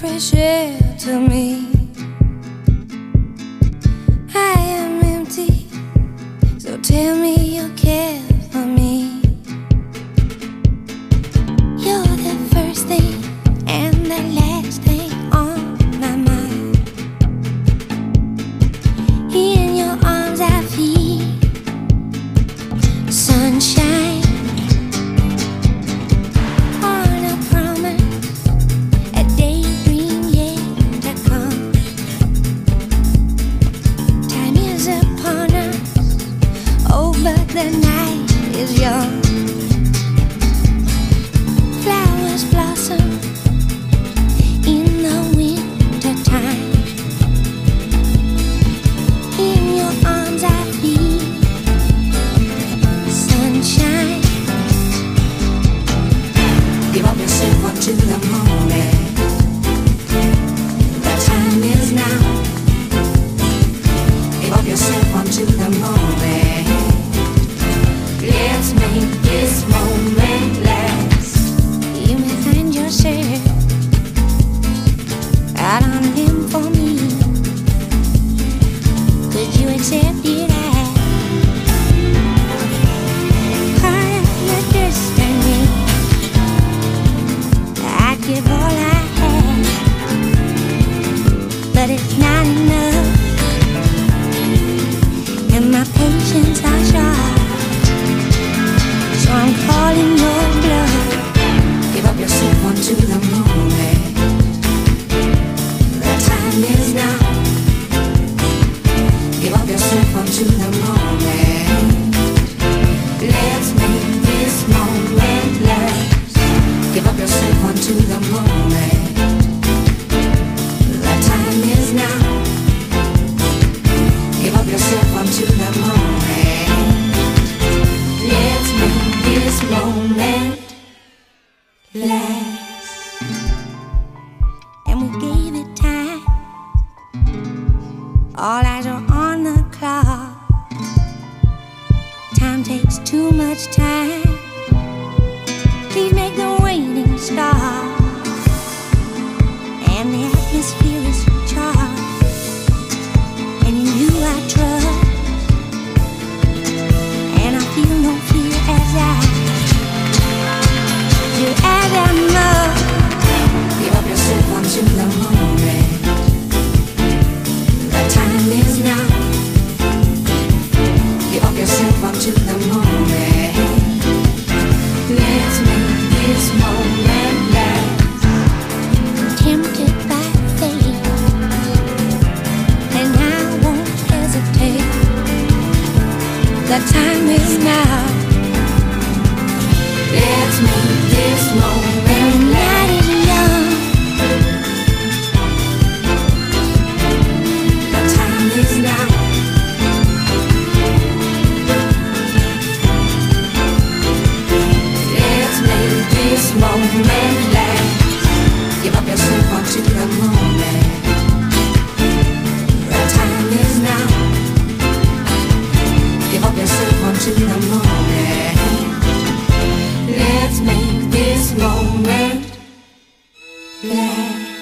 fresh air to me. I am empty, so tell me you care for me. You're the first thing and the last thing on my mind. In your arms I feel sunshine. The night is young. Flowers blossom in the winter time. In your arms I feel sunshine. Give up yourself unto the moment. The time is now. Give up yourself unto the moment. Let's make this moment last. You may find yourself out on a limb for me. Could you accept it as part of your destiny? I'd give all I have, but it's not enough, and my patience are short. I'm calling your bluff. Give up yourself unto the moment. The time is now. Give up yourself unto the moment. Let's make this moment last. Give up yourself unto the moment. The time is now. Give up yourself unto the moment. Let's make this moment last. And we gave it time. All eyes are on the clock. Time takes too much time. Please make the waiting stop. And the atmosphere is charged, and in you I trust, and I feel no fear as I do as I must. Give up yourself unto the moment. The time is now. Give up yourself unto the moment. Let's make this moment last. Tempted by fate, and I won't hesitate. The time is now. Let's make this moment. The night is young. The time is now. Let's make this moment last. Give up yourself unto the moment. The time is now. Give up yourself unto the moment. Let's make this moment last.